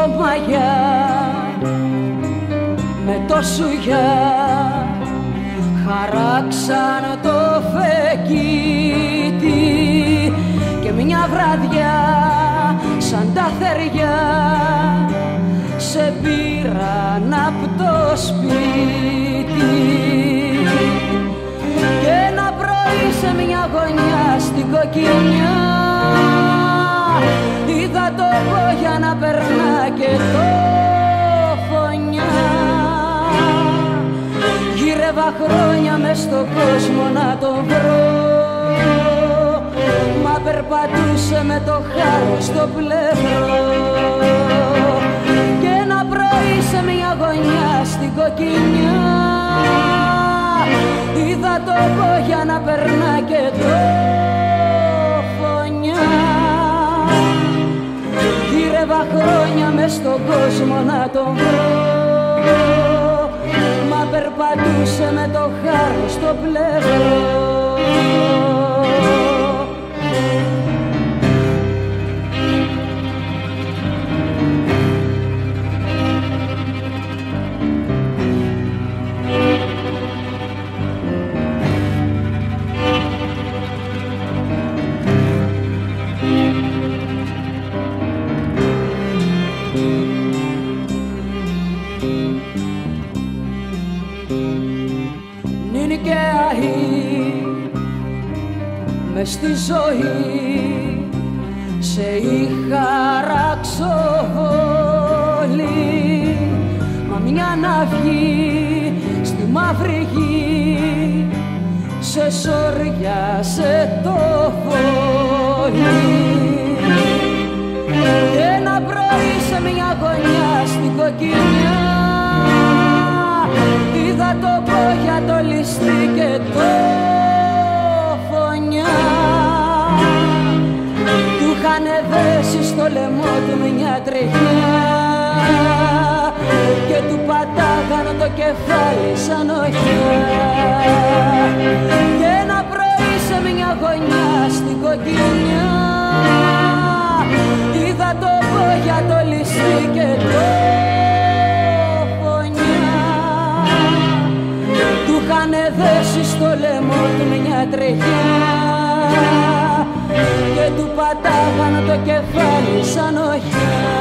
μαγιά με το σουγιά χαράξαν το φεκίτι και μια βραδιά σαν τα θεριά σε πήραν απ' το σπίτι. Και ένα πρωί σε μια γωνιά στην Κοκκινιά είδα το Μπόγια να περνά και το Φωνιά. Γύρευα χρόνια μες στον κόσμο να τον βρω, μα περπατούσε με το χάρο στο πλευρό. Και ένα πρωί σε μια γωνιά στην Κοκκινιά είδα το Μπόγια να περνά και το Φωνιά. Γύρευα χρόνια μες στον κόσμο να τον βρω, μα περπατούσε με το χάρο στο πλευρό. Μες στη ζωή σε είχα ραξοβόλη, μα μια ναυγή στη μαύρη γη σε σόριασε το φόλι. Και ένα πρωί σε μια γωνιά στην Κοκκινιά είδα το Μπόγια το ληστή και το Φωνιά. Του είχανε δέσει στο λαιμό του μια τρεχιά και του πατάγανε το κεφάλι σαν οχιά. Και ένα πρωί σε μια γωνιά στην Κοκκινιά είδα το Μπόγια το ληστή και το Φωνιά. Του είχανε δέσει στο λαιμό του μια τρεχιά και του πατάγανε το κεφάλι σαν οχιά.